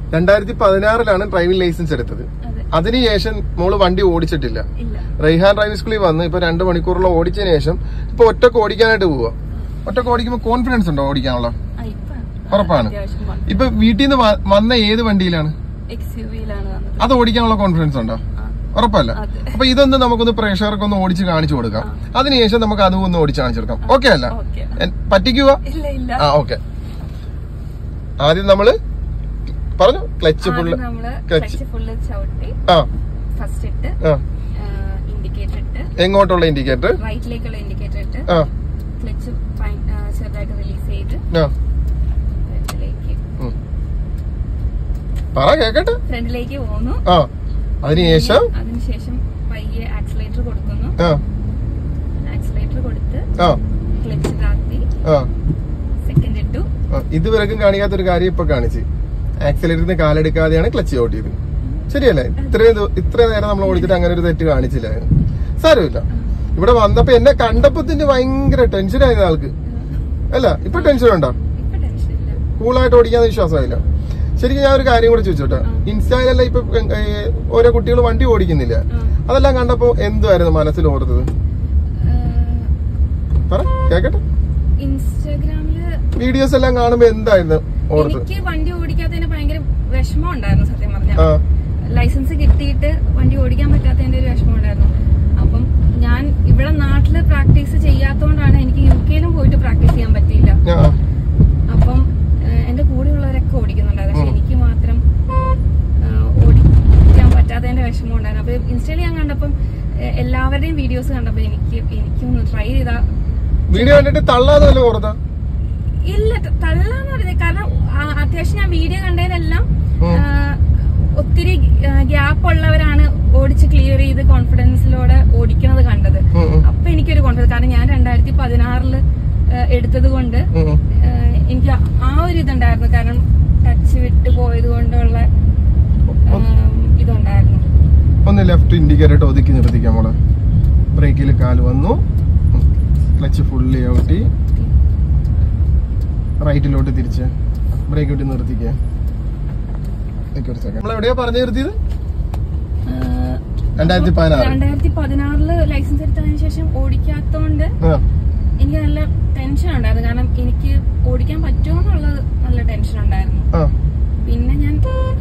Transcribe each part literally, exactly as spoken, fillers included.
രണ്ടായിരത്തി പതിനാറിലാണ് driving licence എടുത്തത്. അതിനുശേഷം മോള് വണ്ടി ഓടിച്ചിട്ടില്ല. റൈഹാൻ ഡ്രൈവിംഗ് സ്കൂളിൽ വന്ന് ഇപ്പൊ രണ്ട് മണിക്കൂറോളം ഓടിച്ചതിന് ശേഷം ഇപ്പൊ ഒറ്റക്ക് ഓടിക്കാനായിട്ട് പോവുക. ഒറ്റക്ക് ഓടിക്കുമ്പോ കോൺഫിഡൻസ് ഉണ്ടോ ഓടിക്കാനുള്ള? ഉറപ്പാണ്. ഇപ്പൊ വീട്ടിൽ നിന്ന് വന്ന ഏത് വണ്ടിയിലാണ്? അത് ഓടിക്കാനുള്ള കോൺഫിഡൻസ് ഉണ്ടോ? ഉറപ്പല്ല. അപ്പൊ ഇതൊന്ന് നമുക്കൊന്ന് പ്രേക്ഷകർക്ക് ഒന്ന് ഓടിച്ച് കാണിച്ചു കൊടുക്കാം. അതിനുശേഷം നമുക്ക് അതും ഒന്ന് ഓടിച്ച് കാണിച്ചു കൊടുക്കാം. ഓക്കെ അല്ല? പറ്റിക്കുക? ആ ഓക്കെ. ആദ്യം നമ്മള് പറഞ്ഞു ക്ലച്ച് ഫുള്ള് ക്ലച്ച് ആ എങ്ങോട്ടുള്ള ഇൻഡിക്കേറ്റർ? റൈറ്റിലേക്കുള്ള ഇൻഡിക്കേറ്റർ ഇട്ട് ക്ലച്ച് ചെറുതായിട്ട് റിലീസ് ചെയ്ത് പറ കേക്കട്ടെ. ഫ്രണ്ടിലേക്ക് പോകുന്നു. ആ അതിനുശേഷം അതിനുശേഷം പയ്യെ ആക്സിലേറ്റർ കൊടുക്കുന്നു. ആക്സിലേറ്റർ കൊടുത്ത് ക്ലച്ച് താത്തി സെക്കൻഡ് ഇട്ടു. ഇതുവരെക്കും കാണിക്കാത്തൊരു കാര്യം ഇപ്പൊ കാണിച്ച് ആക്സിലേറ്ററിന് കാലെടുക്കാതെയാണ് ക്ലച്ച് ഓട്ടിയത്. ശരിയല്ലേ? ഇത്രയും ഇത്ര നേരം നമ്മൾ ഓടിച്ചിട്ട് അങ്ങനെ ഒരു തെറ്റ് കാണിച്ചില്ലായിരുന്നു. സാരമില്ല. ഇവിടെ വന്നപ്പോ എന്നെ കണ്ടപ്പത്തിന്റെ ഭയങ്കര ടെൻഷനായിരുന്നു ആൾക്ക്. അല്ല ഇപ്പൊ ടെൻഷൻ ഉണ്ടോ? കൂളായിട്ട് ഓടിക്കാന്ന് വിശ്വാസമായില്ല. ശരിക്കും ഞാൻ ഒരു കാര്യം കൂടെ ചോദിച്ചോട്ടെ. ഇൻസ്റ്റയിലല്ല ഇപ്പൊ ഓരോ കുട്ടികൾ വണ്ടി ഓടിക്കുന്നില്ല. അതെല്ലാം കണ്ടപ്പോ എന്തുവായിരുന്നു മനസ്സിൽ ഓർത്തത്? പറ കേക്കട്ടെ. ഇൻസ്റ്റാഗ്രാമില് വീഡിയോസ് എല്ലാം കാണുമ്പോ എന്തായിരുന്നു ഓർത്തത്? എനിക്ക് വണ്ടി ഓടിക്കാത്തതിന് ഭയങ്കര വിഷമം ഉണ്ടായിരുന്നു. സത്യം പറഞ്ഞാൽ ലൈസൻസ് കിട്ടിയിട്ട് വണ്ടി ഓടിക്കാൻ പറ്റാത്തതിന്റെ ഒരു വിഷമം ഉണ്ടായിരുന്നു. അപ്പം ഞാൻ ഇവിടെ നാട്ടില് പ്രാക്ടീസ് ചെയ്യാത്തോണ്ടാണ് എനിക്ക് യു കെയിലും പോയിട്ട് പ്രാക്ടീസ് ചെയ്യാൻ പറ്റിയില്ല. അപ്പം എന്റെ കൂടെയുള്ളവരൊക്കെ ഓടിക്കുന്നുണ്ടായിരുന്നു. പക്ഷെ എനിക്ക് മാത്രം ഓടിക്കാൻ പറ്റാത്തതിന്റെ വിഷമം ഉണ്ടായിരുന്നു. അപ്പൊ ഇൻസ്റ്റയിൽ ഞാൻ കണ്ടപ്പം എല്ലാവരുടെയും വീഡിയോസ് കണ്ടപ്പോ എനിക്ക് എനിക്കൊന്ന് ട്രൈ ചെയ്താ വീഡിയോ കണ്ടിട്ട് തള്ളാതല്ലോ ഓർത്താ? ഇല്ല, തള്ളാന്ന് പറഞ്ഞത് കാരണം അത്യാവശ്യം ഞാൻ വീഡിയോ കണ്ടതിലെല്ലാം ഒത്തിരി ഗ്യാപ്പ് ഉള്ളവരാണ് ഓടിച്ച് ക്ലിയർ ചെയ്ത് കോൺഫിഡൻസിലൂടെ ഓടിക്കുന്നത് കണ്ടത്. അപ്പൊ എനിക്കൊരു കോൺഫിഡൻസ്, കാരണം ഞാൻ രണ്ടായിരത്തി പതിനാറില് എടുത്തത് കൊണ്ട് എനിക്ക് ആ ഒരു ഇതുണ്ടായിരുന്നു. കാരണം ടച്ച് വിട്ട് പോയത് കൊണ്ടുള്ള ഇതുണ്ടായിരുന്നു. ഒന്ന് ലെഫ്റ്റ് ഇൻഡിക്കേറ്റർ ഒതുക്കി നിർത്തിക്കാം. മോളെ ബ്രേക്കിൽ കാല് വന്നു, ക്ലച്ച് ഫുള്ളി ഔട്ടി, റൈറ്റിലോട്ട് തിരിച്ച് ബ്രേക്ക് ഔട്ടി നിർത്തിക്കുക. നമ്മളെവിടെയാ പറഞ്ഞു നിർത്തിയത്? രണ്ടായിരത്തി പതിനാറ് രണ്ടായിരത്തി പതിനാറില് ലൈസൻസ് എടുത്തതിന് ശേഷം ഓടിക്കാത്തോണ്ട് എനിക്ക് നല്ല ടെൻഷൻ ഉണ്ടായിരുന്നു. കാരണം എനിക്ക് ഓടിക്കാൻ പറ്റുമോ എന്നുള്ളത് നല്ല ടെൻഷൻ ഉണ്ടായിരുന്നു. പിന്നെ ഞാൻ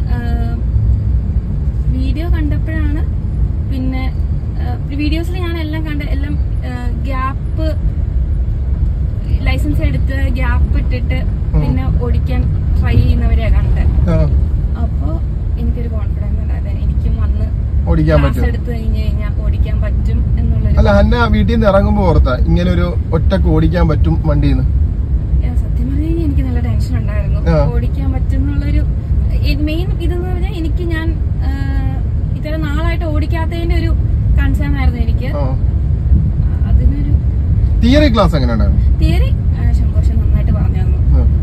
വീഡിയോ കണ്ടപ്പോഴാണ്, പിന്നെ വീഡിയോസിൽ ഞാൻ എല്ലാം കണ്ട എല്ലാം ഗ്യാപ്പ് ലൈസൻസ് എടുത്ത് ഗ്യാപ്പ് ഇട്ടിട്ട് പിന്നെ ഓടിക്കാൻ ട്രൈ ചെയ്യുന്നവരെയാ കണ്ടത്. അപ്പൊ എനിക്കൊരു കോൺഫിഡൻസ് ഉണ്ടായിരുന്നു എനിക്കും വന്ന് ക്ലാസ് എടുത്ത് കഴിഞ്ഞു കഴിഞ്ഞാൽ ഓടിക്കാൻ പറ്റും എന്നുള്ളത്. അല്ല ഹന്ന വീട്ടിൽ നിന്ന് ഇറങ്ങുമ്പോ ഓർത്താ ഇങ്ങനെ ഒരു ഒറ്റക്ക് ഓടിക്കാൻ പറ്റും വണ്ടിന്ന്? സത്യം പറഞ്ഞു കഴിഞ്ഞാൽ എനിക്ക് നല്ല ടെൻഷൻ ഉണ്ടായിരുന്നു. ഓടിക്കാൻ പറ്റും എന്നുള്ളൊരു മെയിൻ ഇതെന്ന് പറഞ്ഞാൽ എനിക്ക് ഞാൻ ഇത്ര നാളായിട്ട് ഓടിക്കാത്തതിന്റെ ഒരു കൺസേൺ ആയിരുന്നു എനിക്ക്. അതിനൊരു തിയറി ക്ലാസ് എങ്ങനെ ഉണ്ടായിരുന്നു? തിയറി ശംഭോഷൻ നന്നായിട്ട് പറഞ്ഞു തന്നു.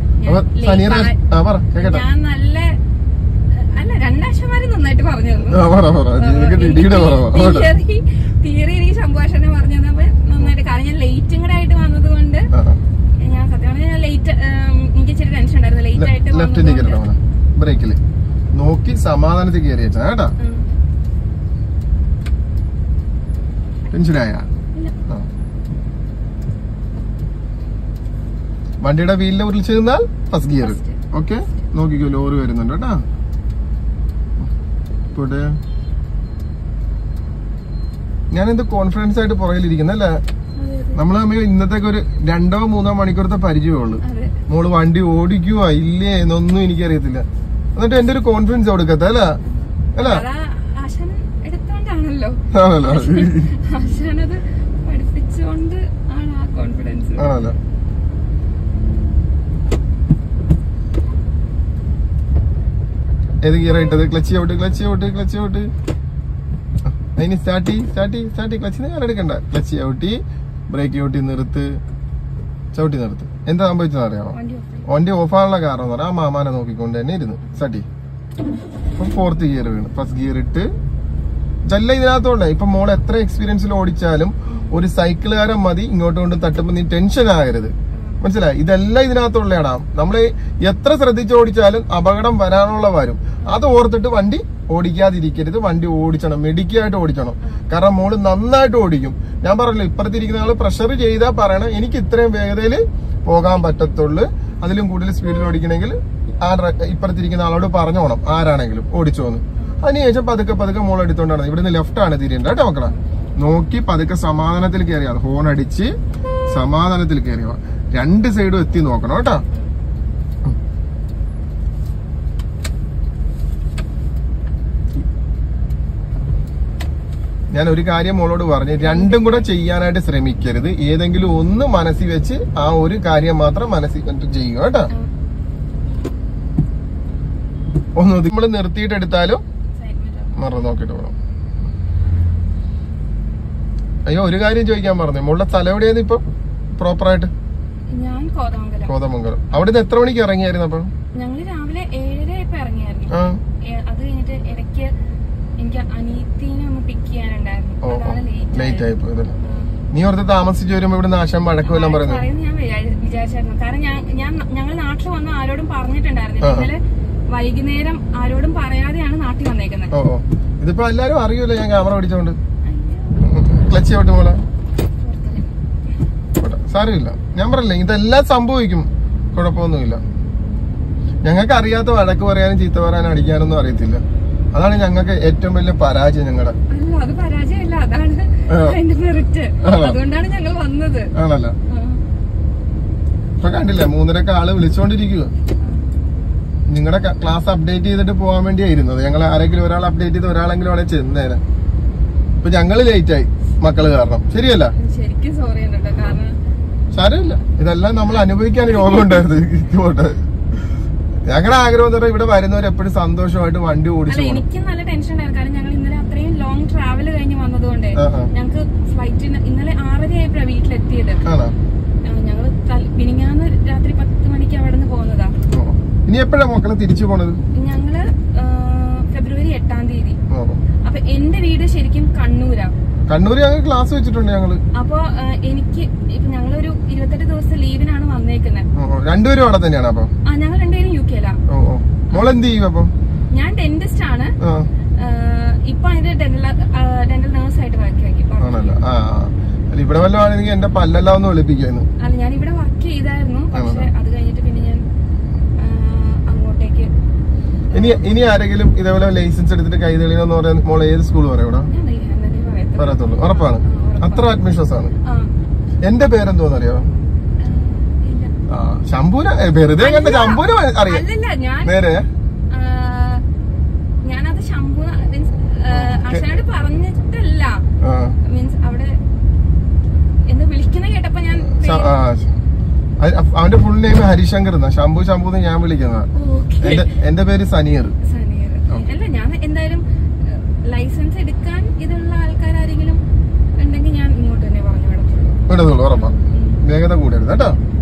ഞാൻ നല്ല അല്ല രണ്ടാഴ്ചമാര് നന്നായിട്ട് പറഞ്ഞു തന്നു. തിയറി തിയറി എനിക്ക് ശംഭോഷനെ പറഞ്ഞു തന്നപ്പോ നന്നായിട്ട്. കാരണം ഞാൻ ലേറ്റും കൂടെ ആയിട്ട് വന്നത് കൊണ്ട് ഞാൻ സത്യം പറഞ്ഞാൽ ഞാൻ ലേറ്റ് എനിക്ക് ഇച്ചിരി ടെൻഷൻ ഉണ്ടായിരുന്നു. ലേറ്റ് ആയിട്ട് ബ്രേക്കില് നോക്കി സമാധാനത്തിൽ കയറി കേട്ടാ. ടെൻഷനായ വണ്ടിയുടെ വീലിനെ ഉരുളിച്ചു നിന്നാൽ ഫസ്റ്റ് ഗിയർ. ഓക്കെ നോക്കിക്കോ, ലോറി വരുന്നുണ്ട് കേട്ടാ. ഇപ്പോട്ടെ ഞാനെന്ത് കോൺഫിഡൻസ് ആയിട്ട് പുറകിലിരിക്കുന്നല്ലേ. നമ്മള് തമ്മിൽ ഇന്നത്തേക്ക് ഒരു രണ്ടോ മൂന്നോ മണിക്കൂറത്തെ പരിചയമുള്ളൂ. മോള് വണ്ടി ഓടിക്കുവാ ഇല്ലേ എന്നൊന്നും എനിക്കറിയത്തില്ല. എന്നിട്ട് എന്റെ ഒരു കോൺഫിഡൻസ് കൊടുക്കത്ത അല്ല അല്ല ആണല്ലോ ആണല്ലോ. ഏത് ഗിയർ ഇട്ടത്? Clutch out clutch out clutch out. അതിന് സ്റ്റാർട്ടി സ്റ്റാർട്ടി സ്റ്റാർട്ടി ക്ലച്ചിന് ഞാൻ എടുക്കണ്ട. ക്ലച്ച് ഔട്ടി ബ്രേക്ക് ഔട്ടി നിർത്ത്, ചവിട്ടി നിർത്ത്. എന്താ സംഭവിച്ചതെന്ന് അറിയാമോ? വണ്ടി ഓഫാനുള്ള കാരണം എന്ന് പറഞ്ഞാൽ ആ മാമാനെ നോക്കിക്കൊണ്ട് തന്നെ ഇരുന്ന് സ്റ്റാർട്ടി. ഇപ്പം ഫോർത്ത് ഗിയർ വീണ് ഫസ്റ്റ് ഗിയർ ഇട്ട് ചല്ല. ഇതിനകത്തോണ്ട് ഇപ്പൊ മോൾ എത്ര എക്സ്പീരിയൻസിൽ ഓടിച്ചാലും ഒരു സൈക്കിളുകാരൻ മതി ഇങ്ങോട്ട് കൊണ്ട് തട്ടുമ്പോ നീ ടെൻഷൻ ആകരുത്. മനസ്സിലായി? ഇതെല്ലാം ഇതിനകത്തുള്ളതാണ്. നമ്മള് എത്ര ശ്രദ്ധിച്ച് ഓടിച്ചാലും അപകടം വരാനുള്ള വരും. അത് ഓർത്തിട്ട് വണ്ടി ഓടിക്കാതിരിക്കരുത്. വണ്ടി ഓടിച്ചണം, മെഡിക്കായിട്ട് ഓടിച്ചണം. കാരണം മോള് നന്നായിട്ട് ഓടിക്കും. ഞാൻ പറഞ്ഞല്ലോ, ഇപ്പുറത്തിരിക്കുന്ന ആള് പ്രഷർ ചെയ്താൽ പറയണം എനിക്ക് ഇത്രയും വേഗതയിൽ പോകാൻ പറ്റത്തുള്ളൂ, അതിലും കൂടുതൽ സ്പീഡിൽ ഓടിക്കണമെങ്കിൽ ആ ഇപ്പുറത്തിരിക്കുന്ന ആളോട് പറഞ്ഞോണം, ആരാണെങ്കിലും ഓടിച്ചോന്ന്. അതിനുശേഷം പതുക്കെ പതുക്കെ മോൾ എടുത്തോണ്ടാണ്. ഇവിടുന്ന് ലെഫ്റ്റ് ആണ് തിരിയേണ്ടത് കേട്ടോ മക്കളെ. നോക്കി പതുക്കെ സമാധാനത്തിൽ കയറിയാ, ഹോൺ അടിച്ച് സമാധാനത്തിൽ കയറിയ. രണ്ട് സൈഡും എത്തി നോക്കണം കേട്ടോ. ഞാൻ ഒരു കാര്യം മോളോട് പറഞ്ഞു, രണ്ടും കൂടെ ചെയ്യാനായിട്ട് ശ്രമിക്കരുത്. ഏതെങ്കിലും ഒന്ന് മനസ്സിൽ വെച്ച് ആ ഒരു കാര്യം മാത്രം മനസ്സിൽ വെച്ച് ചെയ്യുക കേട്ടോ. ഒന്ന് നമ്മള് നിർത്തിയിട്ട് എടുത്താലും മറന്നു നോക്കിട്ട് പോകണം. അയ്യോ, ഒരു കാര്യം ചോദിക്കാൻ പറഞ്ഞു, മോളുടെ സ്ഥലം എവിടെയായിരുന്നു ഇപ്പൊ പ്രോപ്പറായിട്ട്? കോതമംഗലം. അവിടുന്ന് എത്ര മണിക്ക് ഇറങ്ങിയായിരുന്നു? അപ്പൊ ഞങ്ങള് രാവിലെ ഏഴര ഇറങ്ങിയായിരുന്നു. അത് കഴിഞ്ഞിട്ട് ഇടയ്ക്ക് എനിക്ക് അനീത്തിനെ ഒന്ന് പിക്ക് ചെയ്യാനുണ്ടായിരുന്നു. ലേറ്റ് ആയി പോയതല്ലേ? നീ ഓർത്ത് താമസിച്ച് വരുമ്പോ ഇവിടെ നാശം വഴക്കുമെല്ലാം പറയുന്നത് ഞാൻ വിചാരിച്ചായിരുന്നു. കാരണം ഞാൻ ഞങ്ങൾ നാട്ടിൽ വന്ന് ആരോടും പറഞ്ഞിട്ടുണ്ടായിരുന്നില്ല. ഇന്നലെ വൈകുന്നേരം ആരോടും പറയാതെയാണ് നാട്ടിൽ വന്നേക്കുന്നത്. ഓ, ഇതിപ്പോ എല്ലാരും അറിയൂല്ലോ ഞാൻ ക്യാമറ പിടിച്ചോണ്ട്. ക്ലച്ച് ചവിട്ട് പോലെ സാരമില്ല. ഞാൻ പറയില്ലേ, ഇതെല്ലാം സംഭവിക്കും, കുഴപ്പമൊന്നുമില്ല. ഞങ്ങൾക്ക് അറിയാത്ത വഴക്ക് പറയാനും ചീത്ത പറയാനും അടിക്കാനൊന്നും അറിയത്തില്ല. അതാണ് ഞങ്ങൾക്ക് ഏറ്റവും വലിയ പരാജയം. ഞങ്ങളുടെ അത് പരാജയമല്ല, അതാണ് അതുകൊണ്ടാണ് ഞങ്ങൾ വന്നത്. ആണല്ലോ. ഇപ്പൊ കണ്ടില്ലേ, മൂന്നരക്ക് ആള് വിളിച്ചോണ്ടിരിക്കുക. നിങ്ങളുടെ ക്ലാസ് അപ്ഡേറ്റ് ചെയ്തിട്ട് പോകാൻ വേണ്ടിയായിരുന്നത്. ഞങ്ങൾ ആരെങ്കിലും ഒരാൾ അപ്ഡേറ്റ് ചെയ്ത് ഒരാളെങ്കിലും അവിടെ ചെന്നേരം. ഇപ്പൊ ഞങ്ങള് ലേറ്റ് ആയി മക്കള് കാരണം. ശരിയല്ല? ശരിക്കും സോറി. സാരമില്ല, ഇതെല്ലാം നമ്മൾ അനുഭവിക്കാൻ യോഗം ഉണ്ടായിരുന്നു. ഞങ്ങളുടെ ആഗ്രഹം എന്ന് പറഞ്ഞാൽ ഇവിടെ വരുന്നവർ എപ്പോഴും സന്തോഷമായിട്ട് വണ്ടി ഓടിച്ചു. എനിക്ക് നല്ല ടെൻഷൻ ഉണ്ടായിരുന്നു. കാരണം ഞങ്ങൾ ഇന്നലെ അത്രയും ലോങ് ട്രാവൽ കഴിഞ്ഞ് വന്നതുകൊണ്ട് ഞങ്ങൾക്ക് ഫ്ലൈറ്റിന് ഇന്നലെ ആറര ആയപ്പോഴാണ് വീട്ടിലെത്തിയത്. ഞങ്ങള് മിനിഞ്ഞാന്ന് രാത്രി പത്ത് മണിക്ക് അവിടെ നിന്ന് പോകുന്നതാ. ഇനി എപ്പോഴാ മക്കളെ തിരിച്ചു പോണത്? ഞങ്ങള് ഫെബ്രുവരി എട്ടാം തീയതി. അപ്പൊ എന്റെ വീട് ശരിക്കും കണ്ണൂരാ. കണ്ണൂര് ഞങ്ങൾ ക്ലാസ് വെച്ചിട്ടുണ്ട് ഞങ്ങള്. അപ്പൊ എനിക്ക് ഇപ്പൊ ഞങ്ങളൊരു ഇരുപത്തെട്ട് ദിവസം ലീവിനാണ് വന്നേക്കുന്നത്. രണ്ടുപേരും അവിടെ തന്നെയാണ്? അപ്പൊ ആ, ഞങ്ങൾ രണ്ടുപേരും യു കെയിലാ. മോളെന്ത് ചെയ്യും അപ്പൊ? ഞാൻ ഡെന്റിസ്റ്റ് ആണ്. ഇപ്പൊ അതിന്റെ ഡെന്റൽ ഡെന്റൽ നേഴ്സ് ആയിട്ട് വർക്ക്. ആണല്ലോ. ആ, ഇവിടെ വല്ല ആണെങ്കിൽ എന്റെ പല്ലെല്ലാം ഒന്ന് വെളുപ്പിക്കായിരുന്നു. അല്ല, ഞാൻ ഇവിടെ വർക്ക് ചെയ്തായിരുന്നു. പക്ഷെ അത് കഴിഞ്ഞിട്ട് പിന്നെ ഞാൻ അങ്ങോട്ടേക്ക്. ഇനി ഇനി ആരെങ്കിലും ഇതേപോലെ ലൈസൻസ് എടുത്തിട്ട് കൈ തെളിയണമെന്ന് പറയാൻ മോളെ ഏത് സ്കൂൾ പറയാം? ഇവിടെ പറയത്തുള്ളൂ. ഉറപ്പാണ്? അത്ര ആത്മവിശ്വാസമാണ്. എന്റെ പേരെന്തോന്ന് അറിയാമോ? ആ, ശംഭൂന. വെറുതെ കണ്ട ശംഭൂന അറിയാം. നേരെ ഞാനത് ശംഭു അച്ഛനോട് പറഞ്ഞിട്ടല്ല. മീൻസ് അവിടെ എന്ന് വിളിക്കുന്ന കേട്ടപ്പോ ഞാൻ അവന്റെ ഫുൾ നെയിം ഹരിശങ്കർ എന്നാ. ശംഭു ശംഭു എന്ന് ഞാൻ വിളിക്കുന്നത്. എന്റെ പേര് സനീർ. സനീർ അല്ല, ഞാൻ എന്തായാലും ലൈസൻസ് എടുക്കാൻ ഇതുള്ള ആൾക്കാരെങ്കിലും ഉണ്ടെങ്കിൽ ഞാൻ ഇങ്ങോട്ട് തന്നെ പറഞ്ഞു വിടത്തുള്ളൂ. വിടത്തുള്ളൂ. ഉറപ്പാ. വേഗത കൂടരുത് കേട്ടോ.